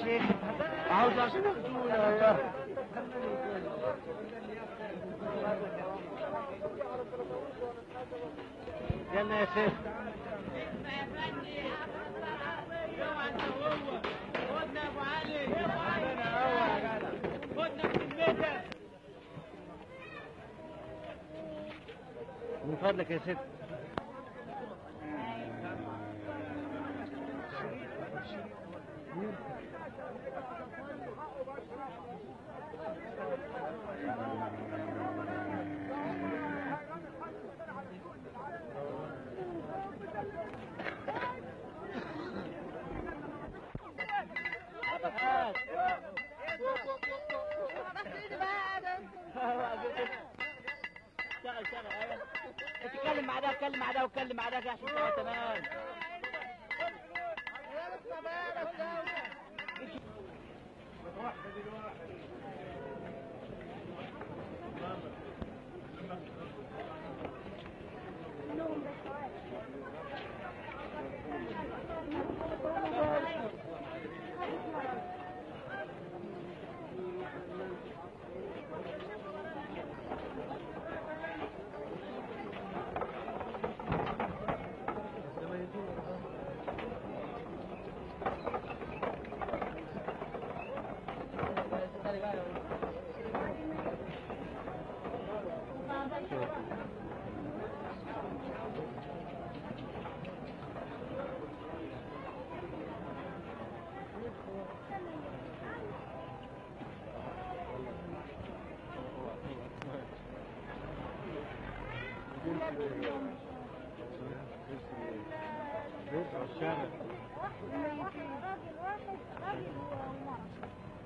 شيخ؟ عاوز عشان ياخدونا يا يلا يا شيخ. خدنا يا ابو علي، خدنا في بيتك من فضلك يا ست. اتكلم مع ده واتكلم مع ده واتكلم مع ده عشان تبقى تمام. الشارع